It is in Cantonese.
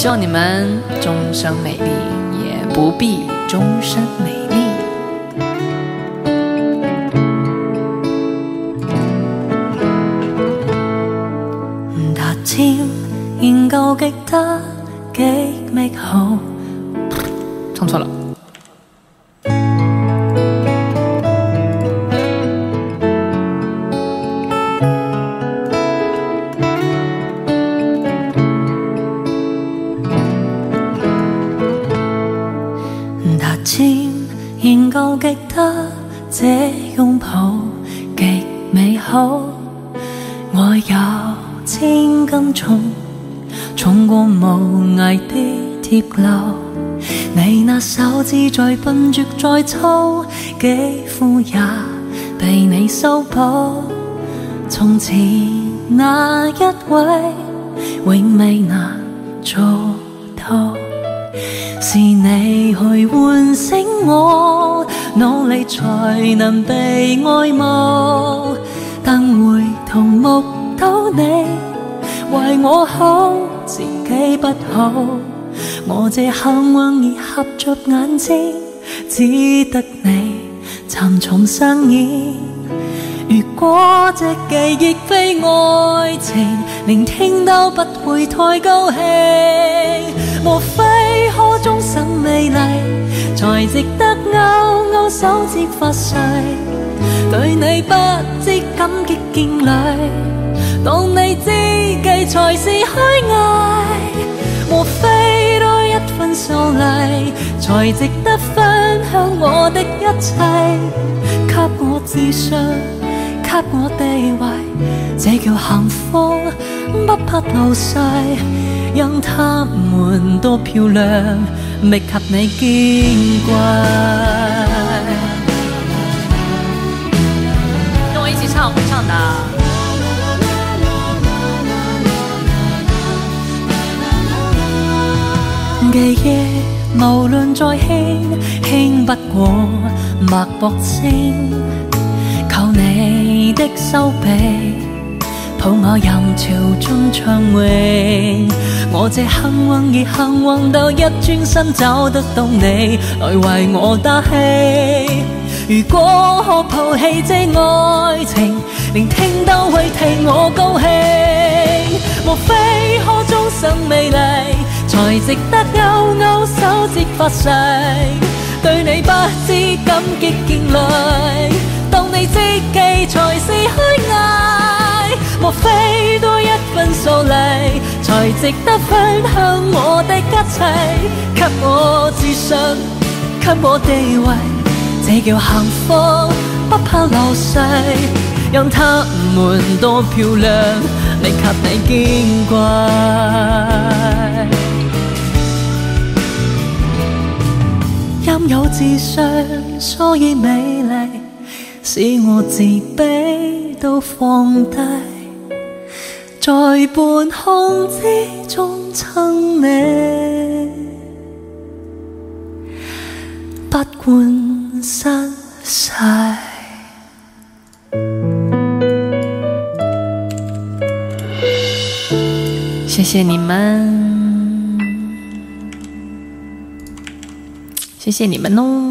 希望你们终生美丽，也不必终身美丽。 踏尖研究極得極美好， 唱錯了。 踏尖研究極得這擁抱極美好，愛有千斤重，重過無涯的鐵樓。你那手指再笨拙再粗，肌膚也被你修補。從前那一位永未能做到，是你去喚醒我，努力才能被愛慕。但回頭目睹你為我好，自己不好。我這幸運兒合着眼睛，只得你沉重上演。如果這記憶非愛情，聆聽都不會太高興。莫非可終生美麗，才值得勾勾手指發誓，對你不知感激見禮，當你知己才是虛偽。莫非多一份素麗，才值得分享我的一切，給我自信，給我地位，這叫幸福，不怕流逝。讓他們多漂亮，未及你矜貴。 跟我一起唱，會唱的。 記憶無論再輕，輕不過脈搏聲。求你的手臂，抱我任潮中暢泳。我這幸運兒幸運到一轉身找得到你，來為我打氣。如果可拋棄這愛情，聆聽都會替我高興。莫非可終生美麗，才值得勾勾手指發誓，對你不知感激見禮，當你知己才是虛偽。莫非多一份素麗，才值得分享我的一切，給我自信，給我地位，這叫幸福，不怕流逝。讓他們多漂亮，未及你矜貴。因有自信，所以美麗，使我自卑都放低，在半空之中親你，不管失勢。 謝謝你們，謝謝你們哦。